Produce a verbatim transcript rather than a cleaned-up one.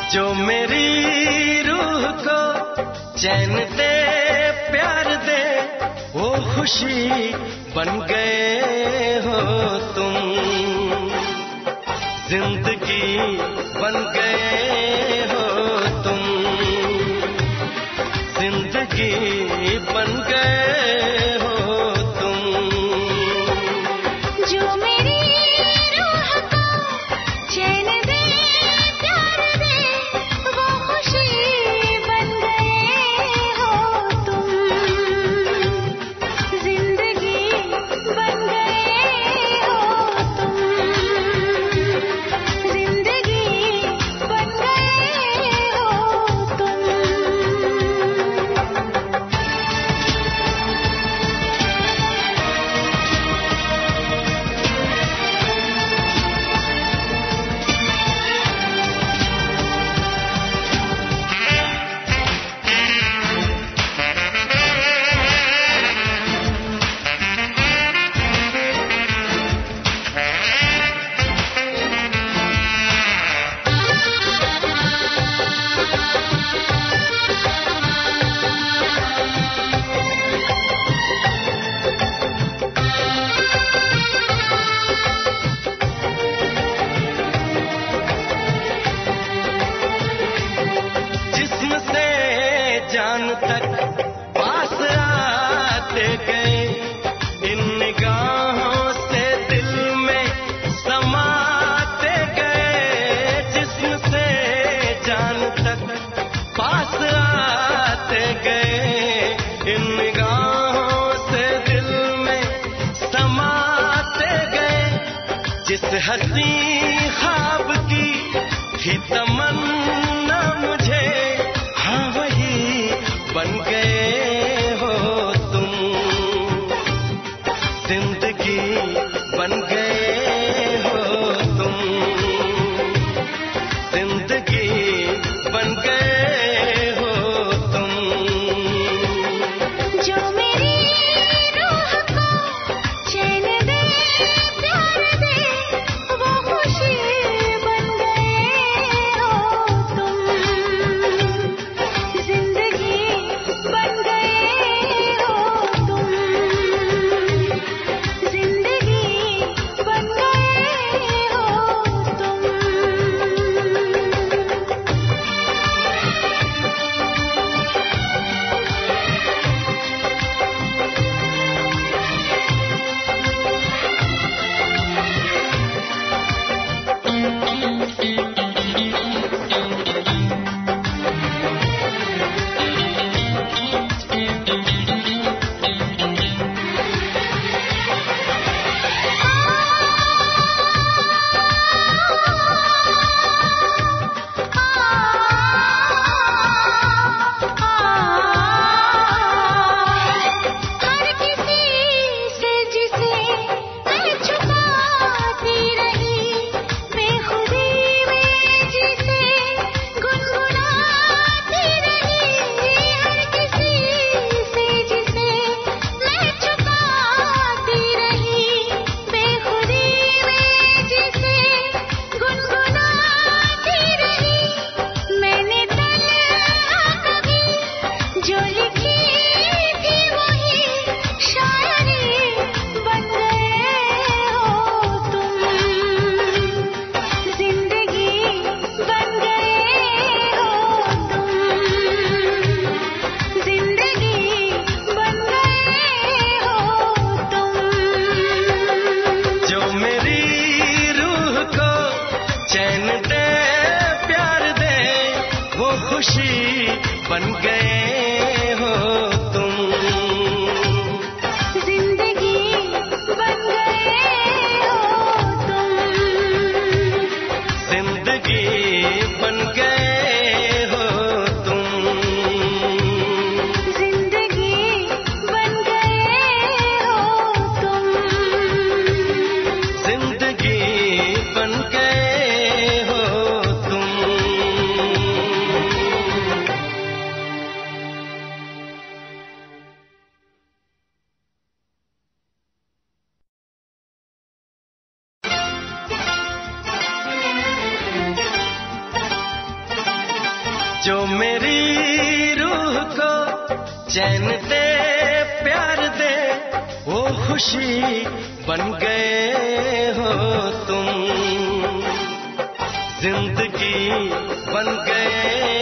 जो मेरी रूह को चैन दे प्यार दे वो खुशी बन गए हो तुम, जिंदगी बन गए हो तुम, जिंदगी बन गए हो तुम। जो मेरी रूह को चैन दे प्यार दे वो खुशी बन गए हो तुम, जिंदगी बन गए हो तुम, जिंदगी बन गए हो तुम। जिस्म से जान तक पास आते गए, इन निगाहों से दिल में समाते गए। जिस्म से जान तक पास आते गए, इन निगाहों से दिल में समाते गए। जिस हसी ख्वाब की थी तमन्ना मुझे, हाँ वही बन गए हो तुम, जिंदगी बन गए हो तुम, जिंदगी बन गए हो तुम। जो मेरी रूह को चैन दे प्यार दे वो खुशी बन गए हो तुम, जिंदगी बन गए हो तुम, जिंदगी बन गए हो तुम। हर किसी से जिसे मैं छुपाती रही, बेखुदी में जिसे गुनगुनाती रही। हर किसी से जिसे मैं छुपाती रही, बेखुदी में जिसे गुनगुनाती रही। मैंने तन्हा कभी जो लिखी थी वही शायरी बन गए हो तुम, जिंदगी बन गए हो तुम, जिंदगी बन गए हो तुम। जो मेरी रूह को चैन दे प्यार दे वो खुशी बन गए हो तुम, जिंदगी बन गए हो तुम, जिंदगी बन गए हो तुम, जिंदगी बन गए हो तुम। जिंदगी बन गए हो तुम। जो मेरी रूह को चैन दे प्यार दे वो खुशी बन गए हो तुम, जिंदगी बन गए